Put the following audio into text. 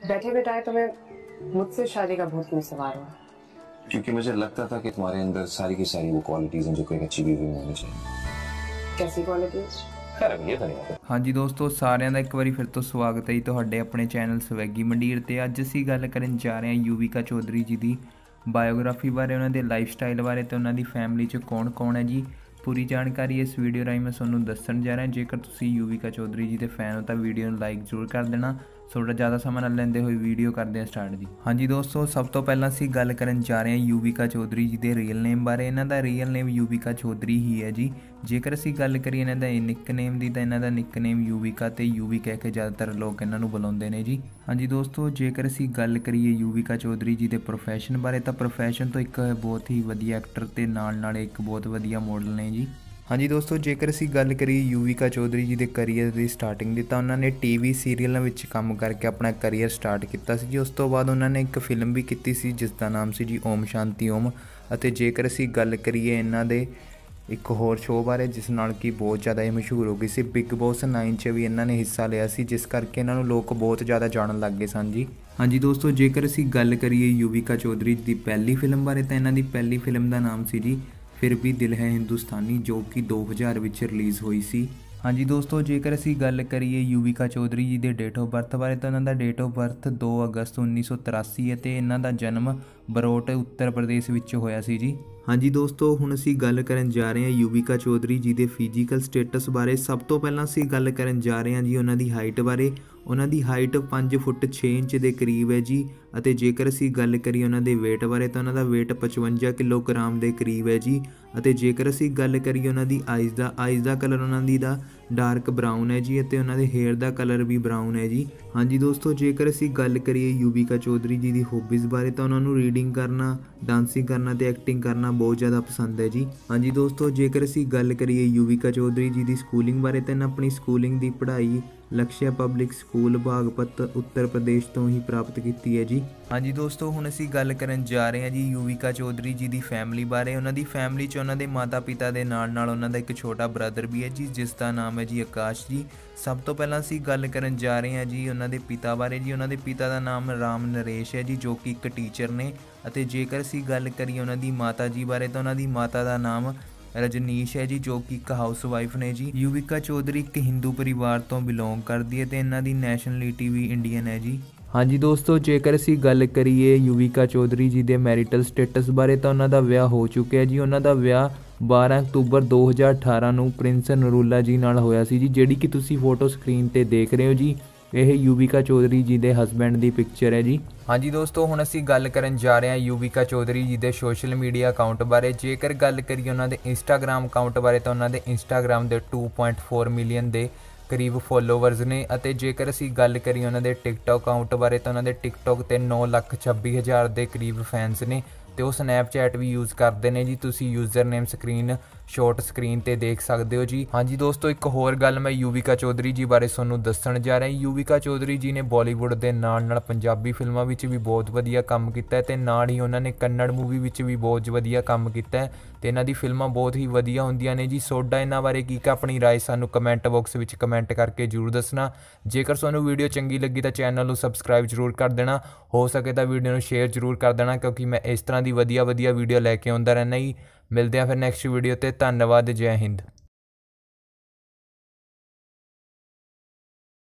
बैठे बिठाए तुम्हें मुझसे शादी का भूत क्यों सवार हुआ? क्योंकि मुझे लगता था कि तुम्हारे अंदर सारी की सारी वो क्वालिटीज हैं जो कोई अच्छी बीवी में होनी चाहिए। कैसी क्वालिटीज? ਹਾਂਜੀ ਦੋਸਤੋ, ਸਾਰਿਆਂ ਦਾ ਇੱਕ ਵਾਰੀ ਫਿਰ ਤੋਂ ਸਵਾਗਤ ਹੈ ਜੀ ਤੁਹਾਡੇ ਆਪਣੇ ਚੈਨਲ ਸਵੈਗੀ ਮੰਡੀਰ ਤੇ। ਅੱਜ ਅਸੀਂ ਗੱਲ ਕਰਨ ਜਾ ਰਹੇ ਹਾਂ ਯੂਵਿਕਾ ਚੌਧਰੀ ਜੀ ਦੀ ਬਾਇਓਗ੍ਰਾਫੀ ਬਾਰੇ, ਉਹਨਾਂ ਦੇ ਲਾਈਫ ਸਟਾਈਲ ਬਾਰੇ ਤੇ ਉਹਨਾਂ ਦੀ ਫੈਮਿਲੀ 'ਚ ਕੌਣ ਕੌਣ ਹੈ ਜੀ। ਪੂਰੀ ਜਾਣਕਾਰੀ ਇਸ ਵੀਡੀਓ ਰਾਹੀਂ ਮੈਂ ਤੁਹਾਨੂੰ ਦੱਸਣ ਜਾ ਰਿਹਾ। ਜੇਕਰ ਤੁਸੀਂ ਯੂਵਿਕਾ ਚੌਧਰੀ ਜੀ ਦੇ ਫੈਨ ਹੋ ਤਾਂ ਵੀਡੀਓ ਨੂੰ ਲਾਈਕ ਜ਼ਰੂਰ ਕਰ ਦੇਣਾ। ਥੋੜਾ ज़्यादा ਸਮਾਂ ਨਾ ਲੈਂਦੇ ਹੋਏ ਵੀਡੀਓ ਕਰਦੇ ਹਾਂ ਸਟਾਰਟ ਜੀ। ਹਾਂਜੀ ਦੋਸਤੋ, ਸਭ ਤੋਂ ਪਹਿਲਾਂ ਅਸੀਂ ਗੱਲ ਕਰਨ ਜਾ ਰਹੇ ਹਾਂ ਯੂਵਿਕਾ ਚੌਧਰੀ ਜੀ ਦੇ ਰੀਅਲ ਨੇਮ ਬਾਰੇ। ਇਹਨਾਂ ਦਾ ਰੀਅਲ ਨੇਮ ਯੂਵਿਕਾ ਚੌਧਰੀ ਹੀ ਹੈ ਜੀ। ਜੇਕਰ ਅਸੀਂ ਗੱਲ ਕਰੀਏ ਇਹਨਾਂ ਦਾ ਨਿਕਨੇਮ ਦੀ ਤਾਂ ਇਹਨਾਂ ਦਾ ਨਿਕਨੇਮ ਯੂਵਿਕਾ ਤੇ ਯੂਵੀ ਕਹਿ ਕੇ ਜ਼ਿਆਦਾਤਰ ਲੋਕ ਇਹਨਾਂ ਨੂੰ ਬੁਲਾਉਂਦੇ ਨੇ ਜੀ। ਹਾਂਜੀ ਦੋਸਤੋ, ਜੇਕਰ ਅਸੀਂ ਗੱਲ ਕਰੀਏ ਯੂਵਿਕਾ ਚੌਧਰੀ ਜੀ ਦੇ ਪ੍ਰੋਫੈਸ਼ਨ ਬਾਰੇ ਤਾਂ ਪ੍ਰੋਫੈਸ਼ਨ ਤੋਂ ਇੱਕ ਬਹੁਤ ਹੀ ਵਧੀਆ ਐਕਟਰ ਤੇ ਨਾਲ ਇੱਕ ਬਹੁਤ ਵਧੀਆ ਮਾਡਲ ਨੇ ਜੀ। ਹਾਂਜੀ ਦੋਸਤੋ, ਜੇਕਰ ਅਸੀਂ ਗੱਲ ਕਰੀਏ ਯੂਵਿਕਾ ਚੌਧਰੀ ਜੀ ਦੇ ਕਰੀਅਰ ਦੀ ਸਟਾਰਟਿੰਗ ਦੀ ਤਾਂ ਉਹਨਾਂ ਨੇ ਟੀਵੀ ਸੀਰੀਅਲਾਂ ਵਿੱਚ ਕੰਮ ਕਰਕੇ ਆਪਣਾ ਕਰੀਅਰ ਸਟਾਰਟ ਕੀਤਾ ਸੀ ਜੀ। ਉਸ ਤੋਂ ਬਾਅਦ ਉਹਨਾਂ ਨੇ ਇੱਕ ਫਿਲਮ ਵੀ ਕੀਤੀ ਸੀ ਜਿਸ ਦਾ ਨਾਮ ਸੀ ਜੀ ਓਮ ਸ਼ਾਂਤੀ ਓਮ। ਅਤੇ ਜੇਕਰ ਅਸੀਂ ਗੱਲ ਕਰੀਏ ਇਹਨਾਂ ਦੇ ਇੱਕ ਹੋਰ ਸ਼ੋਅ ਬਾਰੇ ਜਿਸ ਨਾਲ ਕਿ ਬਹੁਤ ਜ਼ਿਆਦਾ ਇਹ ਮਸ਼ਹੂਰ ਹੋ ਗਈ ਸੀ, ਬਿਗ ਬੌਸ 9 'ਚ ਵੀ ਇਹਨਾਂ ਨੇ ਹਿੱਸਾ ਲਿਆ ਸੀ, ਜਿਸ ਕਰਕੇ ਇਹਨਾਂ ਨੂੰ ਲੋਕ ਬਹੁਤ ਜ਼ਿਆਦਾ ਜਾਣਨ ਲੱਗ ਗਏ ਸਨ ਜੀ। ਹਾਂਜੀ ਦੋਸਤੋ, ਜੇਕਰ ਅਸੀਂ ਗੱਲ ਕਰੀਏ ਯੂਵਿਕਾ ਚੌਧਰੀ ਦੀ ਪਹਿਲੀ ਫਿਲਮ ਬਾਰੇ ਤਾਂ ਇਹਨਾਂ ਦੀ ਪਹਿਲੀ ਫਿਲਮ ਦਾ ਨਾਮ ਸੀ ਜੀ ਫਿਰ ਵੀ ਦਿਲ ਹੈ ਹਿੰਦੁਸਤਾਨੀ, ਜੋ ਕਿ 2000 ਵਿੱਚ ਰਿਲੀਜ਼ ਹੋਈ ਸੀ। ਹਾਂਜੀ ਦੋਸਤੋ, ਜੇਕਰ ਅਸੀਂ ਗੱਲ ਕਰੀਏ ਯੂਵਿਕਾ ਚੌਧਰੀ ਜੀ ਦੇ ਡੇਟ ਆਫ ਬਰਥ ਬਾਰੇ ਤਾਂ ਉਹਨਾਂ ਦਾ ਡੇਟ ਆਫ ਬਰਥ 2 ਅਗਸਤ 1983 ਹੈ ਅਤੇ ਇਹਨਾਂ ਦਾ ਜਨਮ ਬਰੋਟ ਉੱਤਰ ਪ੍ਰਦੇਸ਼ ਵਿੱਚ ਹੋਇਆ ਸੀ ਜੀ। ਹਾਂਜੀ ਦੋਸਤੋ, ਹੁਣ ਅਸੀਂ ਗੱਲ ਕਰਨ ਜਾ ਰਹੇ ਹਾਂ ਯੂਵਿਕਾ ਚੌਧਰੀ ਜੀ ਦੇ ਫਿਜ਼ੀਕਲ ਸਟੇਟਸ ਬਾਰੇ। ਸਭ ਤੋਂ ਪਹਿਲਾਂ ਅਸੀਂ ਗੱਲ ਕਰਨ ਜਾ ਰਹੇ ਹਾਂ ਜੀ ਉਹਨਾਂ ਦੀ ਹਾਈਟ ਬਾਰੇ। ਉਹਨਾਂ ਦੀ ਹਾਈਟ 5 ਫੁੱਟ 6 ਇੰਚ ਦੇ ਕਰੀਬ ਹੈ ਜੀ। ਅਤੇ ਜੇਕਰ ਅਸੀਂ ਗੱਲ ਕਰੀਏ ਉਹਨਾਂ ਦੇ weight ਬਾਰੇ ਤਾਂ ਉਹਨਾਂ ਦਾ weight 55 ਕਿਲੋਗ੍ਰਾਮ ਦੇ ਕਰੀਬ ਹੈ ਜੀ। ਅਤੇ ਜੇਕਰ ਅਸੀਂ ਗੱਲ ਕਰੀਏ ਉਹਨਾਂ ਦੀ ਆਈਜ਼ ਦਾ ਕਲਰ ਉਹਨਾਂ ਦੀ ਦਾ ਡਾਰਕ ਬਰਾਊਨ ਹੈ ਜੀ। ਅਤੇ ਉਹਨਾਂ ਦੇ ਹੇਅਰ ਦਾ ਕਲਰ ਵੀ ਬਰਾਊਨ ਹੈ ਜੀ। ਹਾਂਜੀ ਦੋਸਤੋ, ਜੇਕਰ ਅਸੀਂ ਗੱਲ ਕਰੀਏ ਯੂਵਿਕਾ ਚੌਧਰੀ ਜੀ ਦੀ ਹੌਬੀਜ਼ ਬਾਰੇ ਤਾਂ ਉਹਨਾਂ ਨੂੰ ਰੀਡਿੰਗ ਕਰਨਾ, ਡਾਂਸਿੰਗ ਕਰਨਾ ਅਤੇ ਐਕਟਿੰਗ ਕਰਨਾ ਬਹੁਤ ਜ਼ਿਆਦਾ ਪਸੰਦ ਹੈ ਜੀ। ਹਾਂਜੀ ਦੋਸਤੋ, ਜੇਕਰ ਅਸੀਂ ਗੱਲ ਕਰੀਏ ਯੂਵਿਕਾ ਚੌਧਰੀ ਜੀ ਦੀ ਸਕੂਲਿੰਗ ਬਾਰੇ ਤਾਂ ਇਹਨਾਂ ਆਪਣੀ ਸਕੂਲਿੰਗ ਦੀ ਪੜ੍ਹਾਈ ਲਕਸ਼ਯ ਪਬਲਿਕ ਸਕੂਲ ਬਾਗਪਤ ਉੱਤਰ ਪ੍ਰਦੇਸ਼ ਤੋਂ ਹੀ ਪ੍ਰਾਪਤ ਕੀਤੀ ਹੈ ਜੀ। ਹਾਂਜੀ ਦੋਸਤੋ, ਹੁਣ ਅਸੀਂ ਗੱਲ ਕਰਨ ਜਾ ਰਹੇ ਹਾਂ ਜੀ ਯੂਵਿਕਾ ਚੌਧਰੀ ਜੀ ਦੀ ਫੈਮਿਲੀ ਬਾਰੇ। ਉਹਨਾਂ ਦੀ ਫੈਮਿਲੀ 'ਚ ਉਹਨਾਂ ਦੇ ਮਾਤਾ ਪਿਤਾ ਦੇ ਨਾਲ ਉਹਨਾਂ ਦਾ ਇੱਕ ਛੋਟਾ ਬ੍ਰਦਰ ਵੀ ਹੈ ਜੀ, ਜਿਸ ਦਾ ਨਾਮ ਹੈ ਜੀ ਆਕਾਸ਼ ਜੀ। ਸਭ ਤੋਂ ਪਹਿਲਾਂ ਅਸੀਂ ਗੱਲ ਕਰਨ ਜਾ ਰਹੇ ਹਾਂ ਜੀ ਉਹਨਾਂ ਦੇ ਪਿਤਾ ਬਾਰੇ ਜੀ। ਉਹਨਾਂ ਦੇ ਪਿਤਾ ਦਾ ਨਾਮ ਰਾਮ ਨਰੇਸ਼ ਹੈ ਜੀ, ਜੋ ਕਿ ਇੱਕ ਟੀਚਰ ਨੇ। ਅਤੇ ਜੇਕਰ ਅਸੀਂ ਗੱਲ ਕਰੀਏ ਉਹਨਾਂ ਦੀ ਮਾਤਾ ਜੀ ਬਾਰੇ ਤਾਂ ਉਹਨਾਂ ਦੀ ਮਾਤਾ ਦਾ ਨਾਮ ਰਜਨੀਸ਼ ਹੈ ਜੀ, ਜੋ ਕਿ ਇੱਕ ਹਾਊਸ ਵਾਈਫ ਨੇ ਜੀ। ਯੂਵਿਕਾ ਚੌਧਰੀ ਇੱਕ ਹਿੰਦੂ ਪਰਿਵਾਰ ਤੋਂ ਬਿਲੋਂਗ ਕਰਦੀ ਹੈ ਅਤੇ ਇਹਨਾਂ ਦੀ ਨੈਸ਼ਨਲਿਟੀ ਵੀ ਇੰਡੀਅਨ ਹੈ ਜੀ। ਹਾਂਜੀ ਦੋਸਤੋ, ਜੇਕਰ ਅਸੀਂ ਗੱਲ ਕਰੀਏ ਯੂਵਿਕਾ ਚੌਧਰੀ ਜੀ ਦੇ ਮੈਰਿਟਲ ਸਟੇਟਸ ਬਾਰੇ ਤਾਂ ਉਹਨਾਂ ਦਾ ਵਿਆਹ ਹੋ ਚੁੱਕਿਆ ਜੀ। ਉਹਨਾਂ ਦਾ ਵਿਆਹ 12 ਅਕਤੂਬਰ 2018 ਨੂੰ ਪ੍ਰਿੰਸ ਨਰੂਲਾ ਜੀ ਨਾਲ ਹੋਇਆ ਸੀ ਜੀ, ਜਿਹੜੀ ਕਿ ਤੁਸੀਂ ਫੋਟੋ ਸਕਰੀਨ ਤੇ ਦੇਖ ਰਹੇ ਹੋ ਜੀ। ਇਹ ਯੂਵਿਕਾ ਚੌਧਰੀ ਜੀ ਦੇ ਹਸਬੈਂਡ ਦੀ ਪਿਕਚਰ ਹੈ ਜੀ। ਹਾਂਜੀ ਦੋਸਤੋ, ਹੁਣ ਅਸੀਂ ਗੱਲ ਕਰਨ ਜਾ ਰਹੇ ਹਾਂ ਯੂਵਿਕਾ ਚੌਧਰੀ ਜੀ ਦੇ ਸੋਸ਼ਲ ਮੀਡੀਆ ਅਕਾਊਂਟ ਬਾਰੇ। ਜੇਕਰ ਗੱਲ ਕਰੀਏ ਉਹਨਾਂ ਦੇ ਇੰਸਟਾਗ੍ਰਾਮ ਅਕਾਊਂਟ ਬਾਰੇ ਤਾਂ ਉਹਨਾਂ ਦੇ ਇੰਸਟਾਗ੍ਰਾਮ ਦੇ 2.4 ਮਿਲੀਅਨ ਦੇ ਕਰੀਬ ਫੋਲੋਵਰਸ ਨੇ। ਅਤੇ ਜੇਕਰ ਅਸੀਂ ਗੱਲ ਕਰੀਏ ਉਹਨਾਂ ਦੇ ਟਿਕਟੋਕ ਅਕਾਊਂਟ ਬਾਰੇ ਤਾਂ ਉਹਨਾਂ ਦੇ ਟਿਕਟੋਕ 'ਤੇ 9,26,000 ਦੇ ਕਰੀਬ ਫੈਨਸ ਨੇ। ਅਤੇ ਉਹ ਸਨੈਪਚੈਟ ਵੀ ਯੂਜ਼ ਕਰਦੇ ਨੇ ਜੀ, ਤੁਸੀਂ ਯੂਜ਼ਰ ਨੇਮ ਸ਼ਾਰਟ ਸਕਰੀਨ ਤੇ ਦੇਖ ਸਕਦੇ ਹੋ ਜੀ। ਹਾਂਜੀ ਦੋਸਤੋ, ਇੱਕ ਹੋਰ ਗੱਲ ਮੈਂ ਯੂਵਿਕਾ ਚੌਧਰੀ ਜੀ ਬਾਰੇ ਤੁਹਾਨੂੰ ਦੱਸਣ ਜਾ ਰਿਹਾ। ਯੂਵਿਕਾ ਚੌਧਰੀ ਜੀ ਨੇ ਬਾਲੀਵੁੱਡ ਦੇ ਨਾਲ ਪੰਜਾਬੀ ਫਿਲਮਾਂ ਵਿੱਚ ਵੀ ਬਹੁਤ ਵਧੀਆ ਕੰਮ ਕੀਤਾ ਹੈ ਅਤੇ ਨਾਲ ਹੀ ਉਹਨਾਂ ਨੇ ਕੰਨੜ ਮੂਵੀ ਵਿੱਚ ਵੀ ਬਹੁਤ ਵਧੀਆ ਕੰਮ ਕੀਤਾ ਹੈ ਅਤੇ ਇਹਨਾਂ ਦੀ ਫਿਲਮਾਂ ਬਹੁਤ ਹੀ ਵਧੀਆ ਹੁੰਦੀਆਂ ਨੇ ਜੀ। ਤੁਹਾਡਾ ਇਹਨਾਂ ਬਾਰੇ ਕੀ ਆਪਣੀ ਰਾਏ ਸਾਨੂੰ ਕਮੈਂਟ ਬਾਕਸ ਵਿੱਚ ਕਮੈਂਟ ਕਰਕੇ ਜ਼ਰੂਰ ਦੱਸਣਾ। ਜੇਕਰ ਤੁਹਾਨੂੰ ਵੀਡੀਓ ਚੰਗੀ ਲੱਗੀ ਤਾਂ ਚੈਨਲ ਨੂੰ ਸਬਸਕ੍ਰਾਈਬ ਜ਼ਰੂਰ ਕਰ ਦੇਣਾ। ਹੋ ਸਕੇ ਤਾਂ ਵੀਡੀਓ ਨੂੰ ਸ਼ੇਅਰ ਜ਼ਰੂਰ ਕਰ ਦੇਣਾ, ਕਿਉਂਕਿ ਮੈਂ ਇਸ ਤਰ੍ਹਾਂ ਦੀ ਵਧੀਆ ਵੀਡੀਓ ਲੈ ਕੇ ਆਉਂਦਾ ਰਹਿੰਦਾ ਜੀ। ਮਿਲਦੇ ਹਾਂ ਫਿਰ ਨੈਕਸਟ ਵੀਡੀਓ ਤੇ। ਧੰਨਵਾਦ, ਜੈ ਹਿੰਦ।